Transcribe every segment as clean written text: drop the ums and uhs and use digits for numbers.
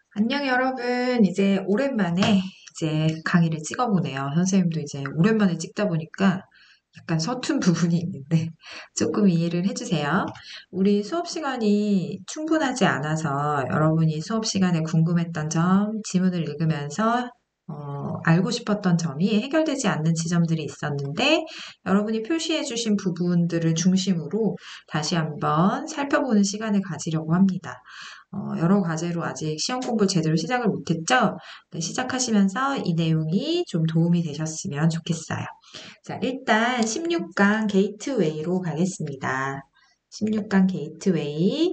안녕 여러분. 이제 오랜만에 강의를 찍어보네요. 선생님도 이제 오랜만에 찍다 보니까 약간 서툰 부분이 있는데 조금 이해를 해주세요. 우리 수업 시간이 충분하지 않아서 여러분이 수업 시간에 궁금했던 점, 지문을 읽으면서 알고 싶었던 점이 해결되지 않는 지점들이 있었는데 여러분이 표시해 주신 부분들을 중심으로 다시 한번 살펴보는 시간을 가지려고 합니다. 여러 과제로 아직 시험 공부를 제대로 시작을 못했죠? 네, 시작하시면서 이 내용이 좀 도움이 되셨으면 좋겠어요. 자, 일단 16강 게이트웨이로 가겠습니다. 16강 게이트웨이.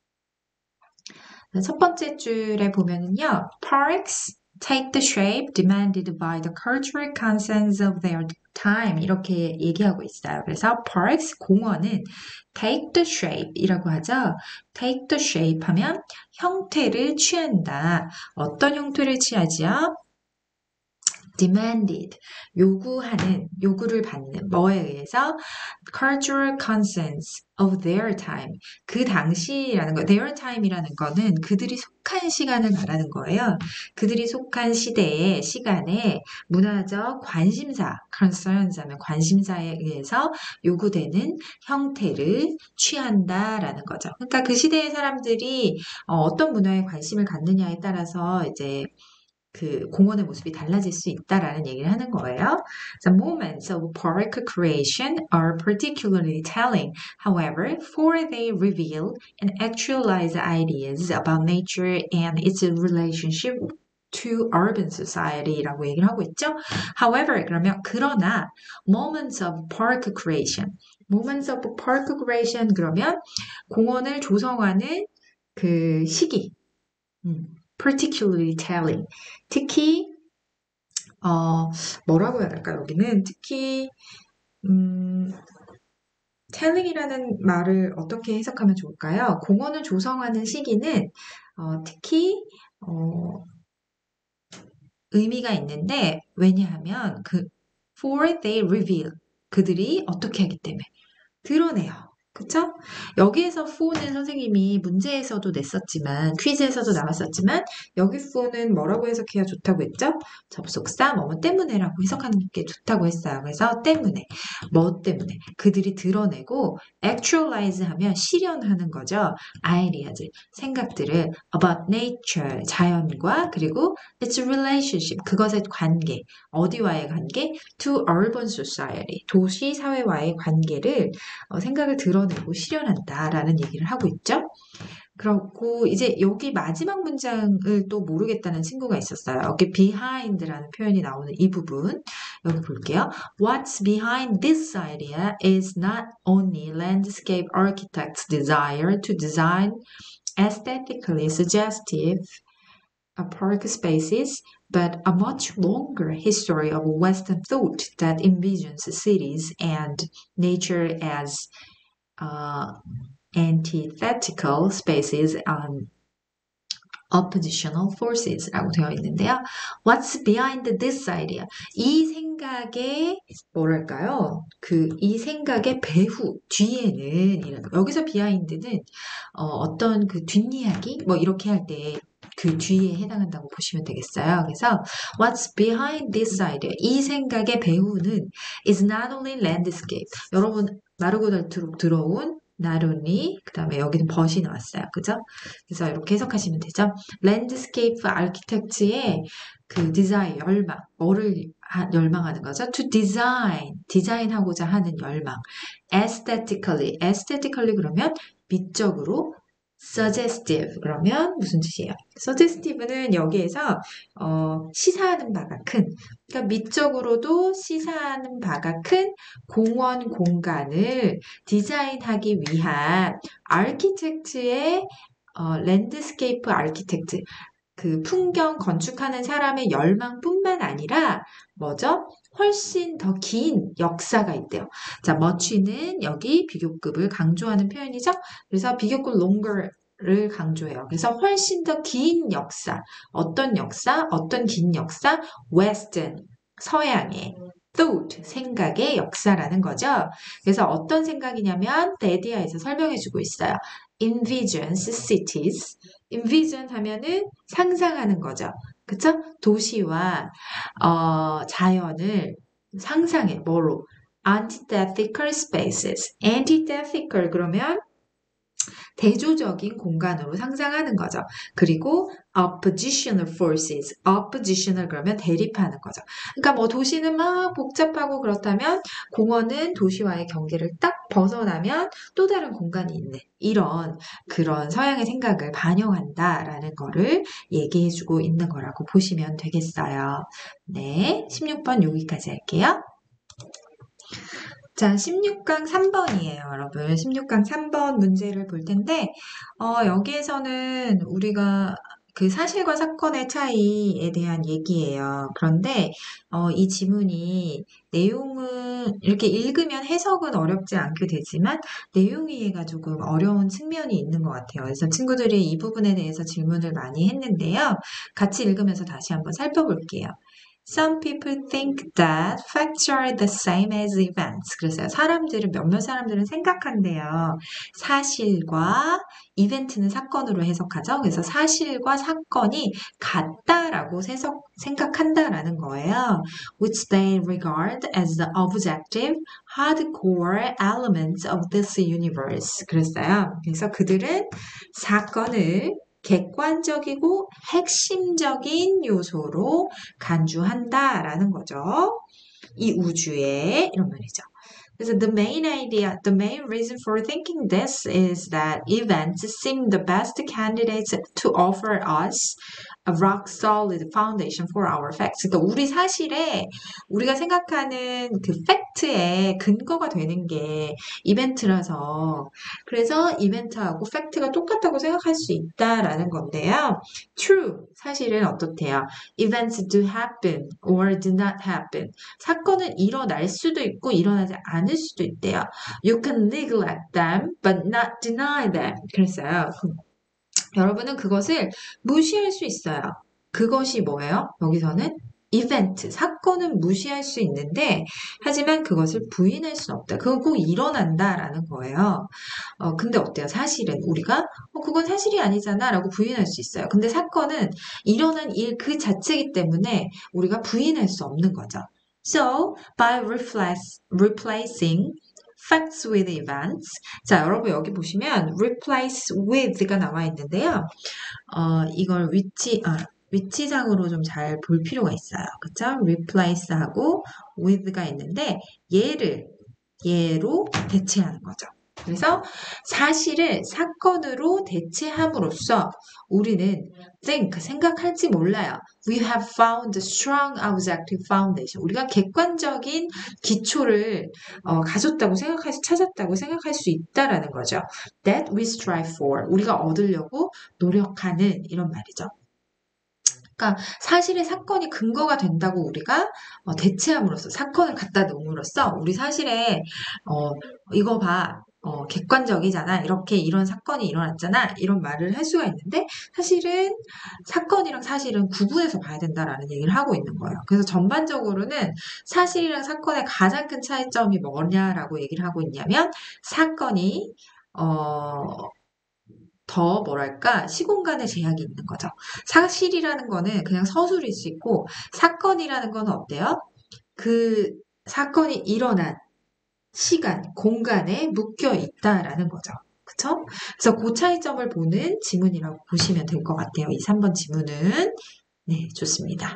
첫 번째 줄에 보면은요, parks take the shape demanded by the cultural consensus of their time 이렇게 얘기하고 있어요. 그래서 parks 공원은 take the shape 이라고 하죠. take the shape 하면 형태를 취한다. 어떤 형태를 취하지요? demanded, 요구하는, 요구를 받는, 뭐에 의해서? cultural consensus of their time. 그 당시라는 거, their time이라는 거는 그들이 속한 시간을 말하는 거예요. 그들이 속한 시대의 시간에 문화적 관심사, concerns 하면 관심사에 의해서 요구되는 형태를 취한다라는 거죠. 그러니까 그 시대의 사람들이 어떤 문화에 관심을 갖느냐에 따라서 이제 그 공원의 모습이 달라질 수 있다라는 얘기를 하는 거예요. The moments of park creation are particularly telling, however, for they reveal and actualize ideas about nature and its relationship to urban society라고 얘기를 하고 있죠. However, 그러나 moments of park creation, moments of park creation 그러면 공원을 조성하는 그 시기, particularly telling. 특히 뭐라고 해야 될까 여기는 특히 telling이라는 말을 어떻게 해석하면 좋을까요? 공원을 조성하는 시기는 특히 의미가 있는데 왜냐하면 for they reveal 그들이 어떻게 하기 때문에 드러내요. 그쵸? 여기에서 for는 선생님이 문제에서도 냈었지만, 퀴즈에서도 나왔었지만, 여기 for는 뭐라고 해석해야 좋다고 했죠? 접속사, 뭐뭐 때문에라고 해석하는 게 좋다고 했어요. 그래서 때문에, 뭐 때문에, 그들이 드러내고, actualize 하면 실현하는 거죠. ideas, 생각들을 about nature, 자연과, 그리고 its relationship, 그것의 관계, 어디와의 관계? to urban society, 도시 사회와의 관계를 생각을 드러내고 실현한다라는 얘기를 하고 있죠. 그렇고 이제 여기 마지막 문장을 또 모르겠다는 친구가 있었어요. 여기 behind라는 표현이 나오는 이 부분 여기 볼게요. What's behind this idea is not only landscape architects' desire to design aesthetically suggestive park spaces, but a much longer history of Western thought that envisions cities and nature as antithetical spaces and oppositional forces라고 되어 있는데요. What's behind this idea? 이 생각의 뭐랄까요? 이 생각의 배후 뒤에는 여기서 behind는 어떤 그 뒷이야기 뭐 이렇게 할 때 그 뒤에 해당한다고 보시면 되겠어요. 그래서 what's behind this idea? 이 생각의 배후는 is not only landscape. 여러분 마르고 닳도록 들어온 not only 그 다음에 여기는 but이 나왔어요. 그죠? 그래서 이렇게 해석하시면 되죠. 랜드스케이프 아키텍트의 그 디자인 열망, 뭐를 열망하는 거죠? To design, 디자인하고자 하는 열망. aesthetically 그러면 미적으로 suggestive 그러면 무슨 뜻이에요? suggestive는 여기에서 시사하는 바가 큰 그러니까 미적으로도 시사하는 바가 큰 공원 공간을 디자인하기 위한 아키텍트의 랜드스케이프 아키텍트 그 풍경 건축하는 사람의 열망뿐만 아니라 뭐죠? 훨씬 더 긴 역사가 있대요. 자, much는 여기 비교급을 강조하는 표현이죠. 그래서 비교급 longer를 강조해요. 그래서 훨씬 더 긴 역사. 어떤 역사? 어떤 긴 역사? western, 서양의 thought, 생각의 역사라는 거죠. 그래서 어떤 생각이냐면 데디아에서 설명해주고 있어요. envisions cities. envision 하면은 상상하는 거죠. 그쵸? 도시와 자연을 상상해. 뭐로? antithetical spaces. antithetical 그러면 대조적인 공간으로 상상하는 거죠. 그리고 oppositional forces, oppositional 그러면 대립하는 거죠. 그러니까 뭐 도시는 막 복잡하고 그렇다면 공원은 도시와의 경계를 딱 벗어나면 또 다른 공간이 있는 이런 그런 서양의 생각을 반영한다라는 거를 얘기해주고 있는 거라고 보시면 되겠어요. 네, 16번 여기까지 할게요. 자, 16강 3번이에요, 여러분. 16강 3번 문제를 볼 텐데, 여기에서는 우리가 그 사실과 사건의 차이에 대한 얘기예요. 그런데, 이 지문이 내용은 이렇게 읽으면 해석은 어렵지 않게 되지만, 내용 이해가 조금 어려운 측면이 있는 것 같아요. 그래서 친구들이 이 부분에 대해서 질문을 많이 했는데요. 같이 읽으면서 다시 한번 살펴볼게요. Some people think that facts are the same as events. 그래서 몇몇 사람들은 생각한대요. 사실과 이벤트는 사건으로 해석하죠. 그래서 사실과 사건이 같다라고 생각한다라는 거예요. Which they regard as the objective, hardcore elements of this universe. 그랬어요. 그래서 그들은 사건을 객관적이고 핵심적인 요소로 간주한다라는 거죠. 이 우주에 이런 말이죠. 그래서 the main reason for thinking this is that events seem the best candidates to offer us a rock solid foundation for our facts. 그러니까 우리 사실에 우리가 생각하는 그 팩트에 근거가 되는 게 이벤트라서 그래서 이벤트하고 팩트가 똑같다고 생각할 수 있다라는 건데요. True. 사실은 어떻대요? Events do happen or do not happen. 사건은 일어날 수도 있고 일어나지 않을 수도 있대요. You can neglect them but not deny them. 그랬어요. 여러분은 그것을 무시할 수 있어요. 그것이 뭐예요? 여기서는 이벤트, 사건은 무시할 수 있는데 하지만 그것을 부인할 수는 없다. 그건 꼭 일어난다라는 거예요. 근데 어때요? 사실은 우리가 그건 사실이 아니잖아 라고 부인할 수 있어요. 근데 사건은 일어난 일 그 자체이기 때문에 우리가 부인할 수 없는 거죠. So, by replacing facts with events. 자, 여러분 여기 보시면 replace with가 나와 있는데요. 이걸 위치상으로 좀 잘 볼 필요가 있어요. 그쵸? replace하고 with가 있는데 얘로 대체하는 거죠. 그래서 사실을 사건으로 대체함으로써 우리는 생각할지 몰라요. We have found a strong objective foundation. 우리가 객관적인 기초를 찾았다고 생각할 수 있다라는 거죠. That we strive for. 우리가 얻으려고 노력하는 이런 말이죠. 그러니까 사실의 사건이 근거가 된다고 우리가 대체함으로써 사건을 갖다 놓음으로써 우리 사실에 이거 봐. 객관적이잖아. 이렇게 이런 사건이 일어났잖아. 이런 말을 할 수가 있는데 사실은 사건이랑 사실은 구분해서 봐야 된다라는 얘기를 하고 있는 거예요. 그래서 전반적으로는 사실이랑 사건의 가장 큰 차이점이 뭐냐라고 얘기를 하고 있냐면 사건이 더 뭐랄까 시공간의 제약이 있는 거죠. 사실이라는 거는 그냥 서술일 수 있고 사건이라는 건 어때요? 그 사건이 일어난 시간, 공간에 묶여 있다라는 거죠. 그쵸? 그래서 그 차이점을 보는 지문이라고 보시면 될 것 같아요. 이 3번 지문은. 네, 좋습니다.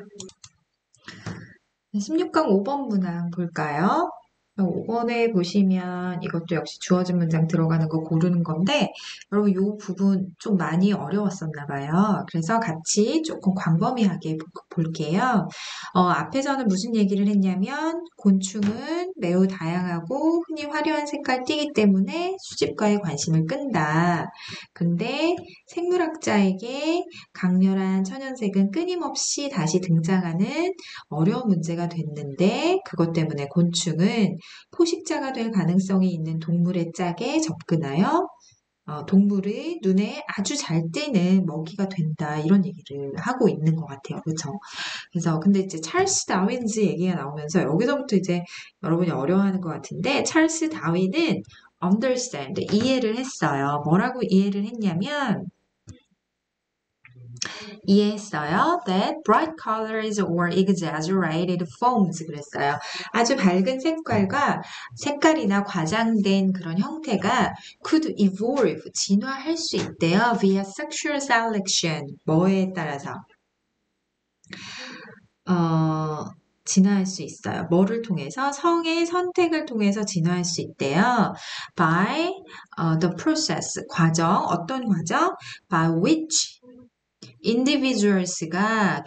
16강 5번 문항 볼까요? 5번에 보시면 이것도 역시 주어진 문장 들어가는 거 고르는 건데 여러분 이 부분 좀 많이 어려웠었나 봐요. 그래서 같이 조금 광범위하게 볼게요. 앞에서는 무슨 얘기를 했냐면 곤충은 매우 다양하고 흔히 화려한 색깔 띠기 때문에 수집가의 관심을 끈다. 근데 생물학자에게 강렬한 천연색은 끊임없이 다시 등장하는 어려운 문제가 됐는데 그것 때문에 곤충은 포식자가 될 가능성이 있는 동물의 짝에 접근하여 동물의 눈에 아주 잘 띄는 먹이가 된다 이런 얘기를 하고 있는 것 같아요. 그렇죠? 그래서 근데 이제 찰스 다윈즈 얘기가 나오면서 여기서부터 이제 여러분이 어려워하는 것 같은데 찰스 다윈은 understand, 이해를 했어요. 뭐라고 이해를 했냐면, 이해했어요. That bright colors or exaggerated forms 그랬어요. 아주 밝은 색깔이나 과장된 그런 형태가 could evolve, 진화할 수 있대요. via sexual selection, 뭐에 따라서? 진화할 수 있어요. 뭐를 통해서? 성의 선택을 통해서 진화할 수 있대요. By the process, 과정, 어떤 과정? By which individuals가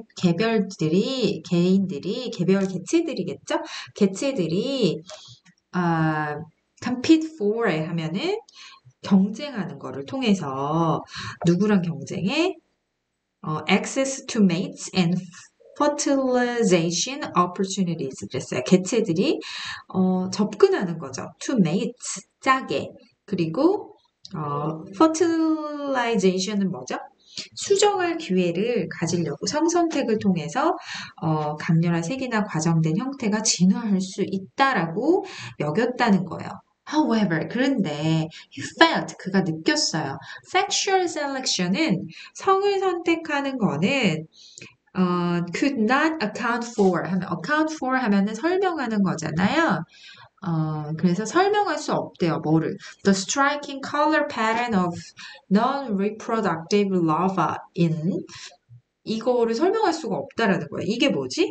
개인들이, 개별 개체들이겠죠? 개체들이 compete for 하면은 경쟁하는 거를 통해서 누구랑 경쟁해? access to mates and fertilization opportunities 그랬어요. 개체들이 접근하는 거죠. to mates, 짝에. 그리고 fertilization은 뭐죠? 수정할 기회를 가지려고 성선택을 통해서 강렬한 색이나 과정된 형태가 진화할 수 있다라고 여겼다는 거예요. However, 그런데 he felt, 그가 느꼈어요. Sexual selection은 성을 선택하는 거는 could not account for account for 하면은 설명하는 거잖아요. 그래서 설명할 수 없대요. 뭐를? The striking color pattern of non-reproductive larvae in 이거를 설명할 수가 없다라는 거예요. 이게 뭐지?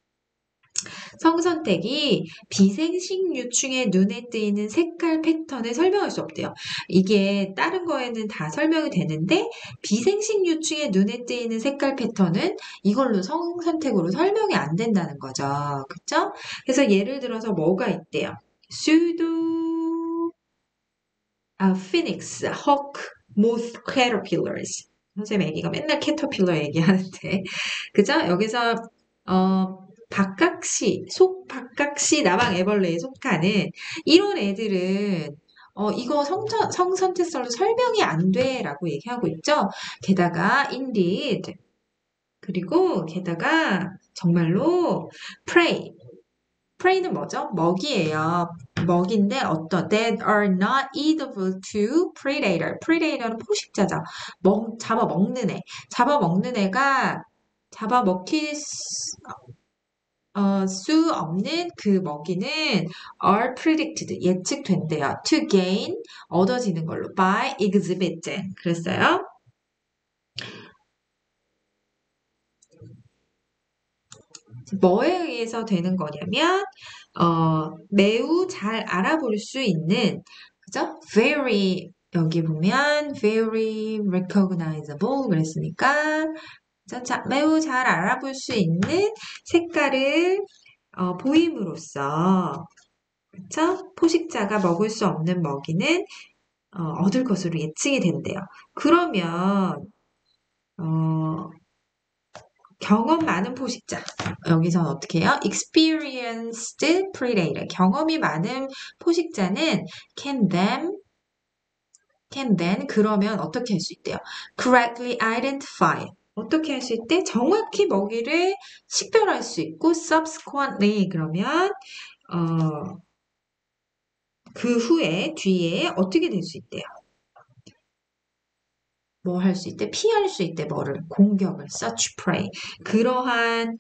성선택이 비생식 유충의 눈에 띄는 색깔 패턴을 설명할 수 없대요. 이게 다른 거에는 다 설명이 되는데 비생식 유충의 눈에 띄는 색깔 패턴은 이걸로 성선택으로 설명이 안 된다는 거죠. 그쵸? 그래서 예를 들어서 뭐가 있대요? pseudo phoenix, hawk, moth, caterpillars. 선생님 애기가 맨날 캐터필러 얘기하는데 그죠? 여기서 박각시 나방 애벌레에 속하는 이런 애들은 이거 성선택설로 설명이 안 돼라고 얘기하고 있죠. 게다가 indeed 그리고 게다가 정말로 prey는 뭐죠? 먹이에요. 먹인데 어떤 that are not eatable to predator. predator는 포식자죠. 잡아먹는 애. 잡아먹는 애가 잡아먹힐 수 없는 그 먹이는 are predicted, 예측된대요. to gain, 얻어지는 걸로 by exhibiting. 그랬어요. 뭐에 의해서 되는 거냐면 매우 잘 알아볼 수 있는 그죠? very 여기 보면 very recognizable 그랬으니까 매우 잘 알아볼 수 있는 색깔을 보임으로써 그쵸? 포식자가 먹을 수 없는 먹이는 얻을 것으로 예측이 된대요. 그러면 경험 많은 포식자. 여기서는 어떻게 해요? experienced predator. 경험이 많은 포식자는 can then 그러면 어떻게 할 수 있대요? correctly identify. 어떻게 할 수 있대? 정확히 먹이를 식별할 수 있고 subsequently 그러면 그 후에 뒤에 어떻게 될 수 있대요? 뭐 할 수 있대? 피할 수 있대. 뭐를? 공격을. such prey. 그러한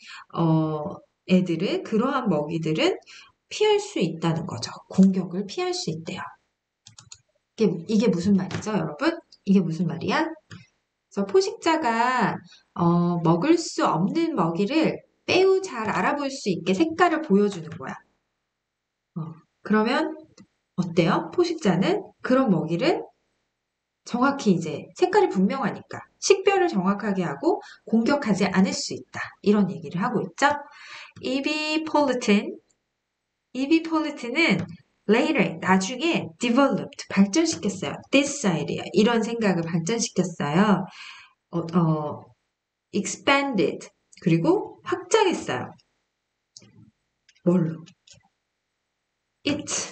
그러한 먹이들은 피할 수 있다는 거죠. 공격을 피할 수 있대요. 이게 무슨 말이죠, 여러분? 이게 무슨 말이야? 그래서 포식자가 먹을 수 없는 먹이를 매우 잘 알아볼 수 있게 색깔을 보여주는 거야. 그러면 어때요? 포식자는 그런 먹이를 정확히 이제 색깔이 분명하니까 식별을 정확하게 하고 공격하지 않을 수 있다. 이런 얘기를 하고 있죠. 이비폴리트는 later, 나중에 developed, 발전시켰어요. this idea, 이런 생각을 발전시켰어요. expanded, 그리고 확장했어요. 뭘로? it,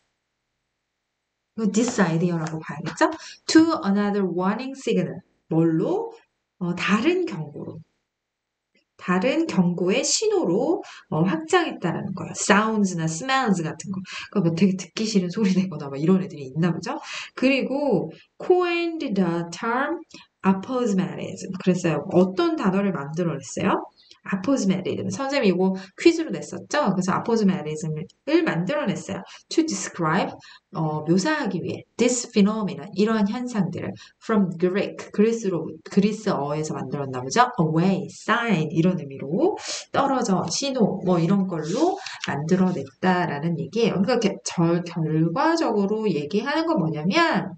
this idea라고 봐야겠죠? to another warning signal, 뭘로? 다른 경고로. 다른 경고의 신호로 확장했다라는 거예요. sounds나 smells 같은 거. 그러니까 뭐 되게 듣기 싫은 소리 내거나 막 이런 애들이 있나 보죠. 그리고 coined the term aposematism. 그랬어요. 어떤 단어를 만들어냈어요? aposematism. 선생님이 이거 퀴즈로 냈었죠? 그래서 aposematism을 만들어냈어요. to describe 묘사하기 위해 this phenomenon 이러한 현상들을 from Greek 그리스어에서 만들었나 보죠. away, sign 이런 의미로 떨어져, 신호 뭐 이런 걸로 만들어냈다라는 얘기예요. 그러니까 결과적으로 얘기하는 건 뭐냐면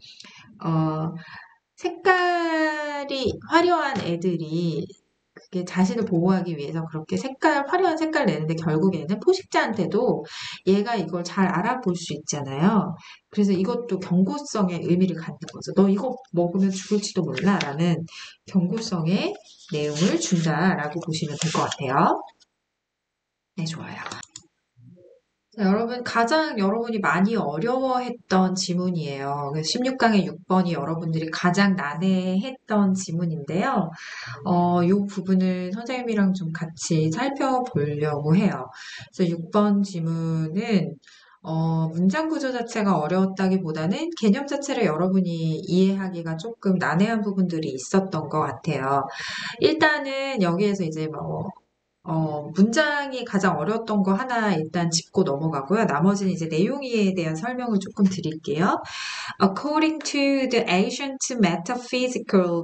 색깔이 화려한 애들이 그게 자신을 보호하기 위해서 그렇게 화려한 색깔 내는데 결국에는 포식자한테도 얘가 이걸 잘 알아볼 수 있잖아요. 그래서 이것도 경고성의 의미를 갖는 거죠. 너 이거 먹으면 죽을지도 몰라 라는 경고성의 내용을 준다라고 보시면 될 것 같아요. 네, 좋아요. 자, 여러분, 가장 여러분이 많이 어려워했던 지문이에요. 16강의 6번이 여러분들이 가장 난해했던 지문인데요. 이 부분을 선생님이랑 좀 같이 살펴보려고 해요. 그래서 6번 지문은 문장 구조 자체가 어려웠다기보다는 개념 자체를 여러분이 이해하기가 조금 난해한 부분들이 있었던 것 같아요. 일단은 여기에서 이제 문장이 가장 어려웠던 거 하나 일단 짚고 넘어가고요. 나머지는 이제 내용에 대한 설명을 조금 드릴게요. According to the ancient metaphysical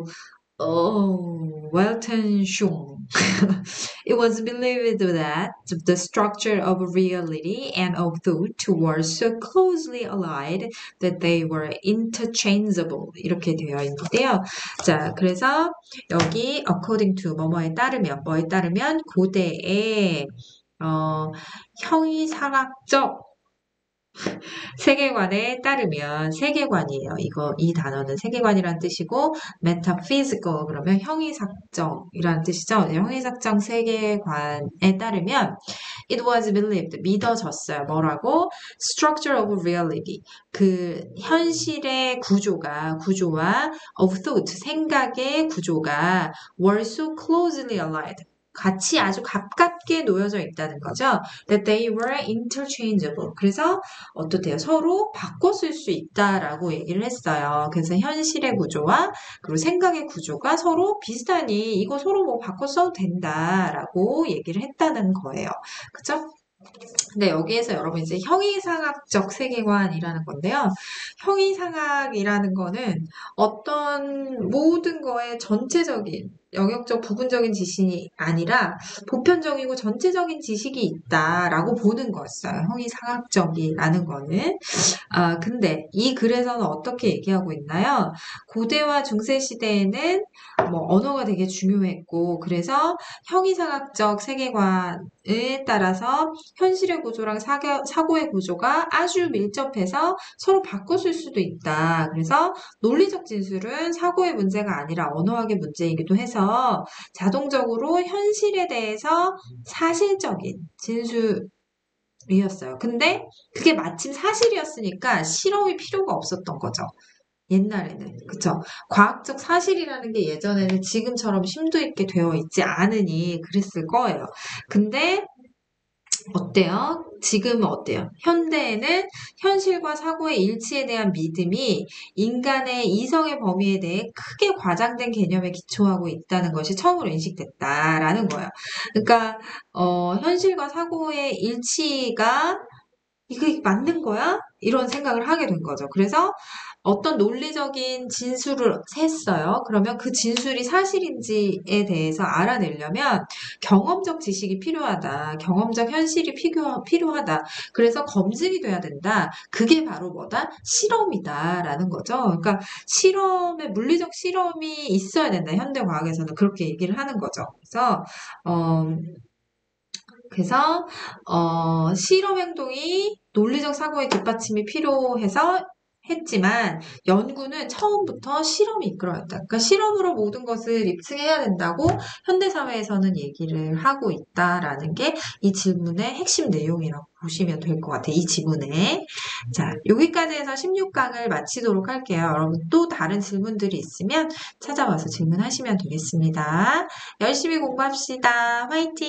Weltanschauung, it was believed that the structure of reality and of thought were so closely allied that they were interchangeable. 이렇게 되어 있는데요. 자, 그래서 여기 according to 뭐뭐에 따르면 고대의 형이상학적 세계관에 따르면 세계관이에요. 이 단어는 세계관이란 뜻이고 metaphysical 그러면 형이삭정이라는 뜻이죠. 형이삭정 세계관에 따르면 it was believed 믿어졌어요. 뭐라고? structure of reality 그 현실의 구조와 of thought 생각의 구조가 were so closely allied 같이 아주 가깝게 놓여져 있다는 거죠. That they were interchangeable. 그래서 어떻대요? 서로 바꿔 쓸 수 있다라고 얘기를 했어요. 그래서 현실의 구조와 그리고 생각의 구조가 서로 비슷하니 이거 서로 뭐 바꿔 써도 된다라고 얘기를 했다는 거예요. 그죠? 근데 여기에서 여러분 이제 형이상학적 세계관이라는 건데요. 형이상학이라는 거는 어떤 모든 거의 전체적인 영역적 부분적인 지식이 아니라 보편적이고 전체적인 지식이 있다라고 보는 거였어요. 형이상학적이라는 거는. 근데 이 글에서는 어떻게 얘기하고 있나요? 고대와 중세 시대에는 뭐 언어가 되게 중요했고 그래서 형이상학적 세계관에 따라서 현실의 구조랑 사고의 구조가 아주 밀접해서 서로 바꿔 쓸 수도 있다. 그래서 논리적 진술은 사고의 문제가 아니라 언어학의 문제이기도 해서 자동적으로 현실에 대해서 사실적인 진술이었어요. 근데 그게 마침 사실이었으니까 실험이 필요가 없었던 거죠. 옛날에는. 그쵸? 과학적 사실이라는 게 예전에는 지금처럼 심도 있게 되어 있지 않으니 그랬을 거예요. 근데 어때요? 지금은 어때요? 현대에는 현실과 사고의 일치에 대한 믿음이 인간의 이성의 범위에 대해 크게 과장된 개념에 기초하고 있다는 것이 처음으로 인식됐다라는 거예요. 그러니까 현실과 사고의 일치가 이게 맞는 거야? 이런 생각을 하게 된 거죠. 그래서 어떤 논리적인 진술을 했어요. 그러면 그 진술이 사실인지에 대해서 알아내려면 경험적 지식이 필요하다. 경험적 현실이 필요하다. 그래서 검증이 돼야 된다. 그게 바로 뭐다? 실험이다라는 거죠. 그러니까 물리적 실험이 있어야 된다. 현대 과학에서는 그렇게 얘기를 하는 거죠. 그래서 실험 행동이 논리적 사고의 뒷받침이 필요해서 했지만 연구는 처음부터 실험이 이끌어왔다. 그러니까 실험으로 모든 것을 입증해야 된다고 현대사회에서는 얘기를 하고 있다라는 게 이 질문의 핵심 내용이라고 보시면 될 것 같아요. 이 지문에. 자, 여기까지 해서 16강을 마치도록 할게요. 여러분 또 다른 질문들이 있으면 찾아와서 질문하시면 되겠습니다. 열심히 공부합시다. 화이팅!